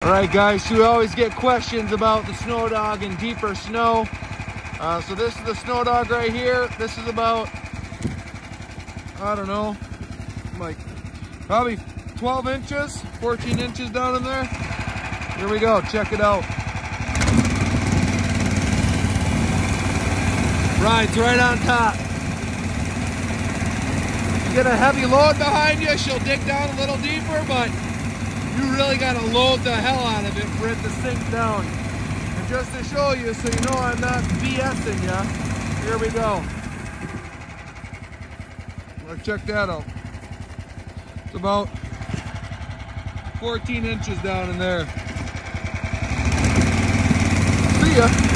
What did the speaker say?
Alright guys, so we always get questions about the Snowdog in deeper snow. So this is the Snowdog right here. This is about, I don't know, like probably 12 inches, 14 inches down in there. Here we go, check it out. Rides right on top. You get a heavy load behind you, she'll dig down a little deeper, but you really gotta load the hell out of it for it to sink down. And just to show you, so you know I'm not BSing you, here we go. Let's check that out. It's about 14 inches down in there. See ya.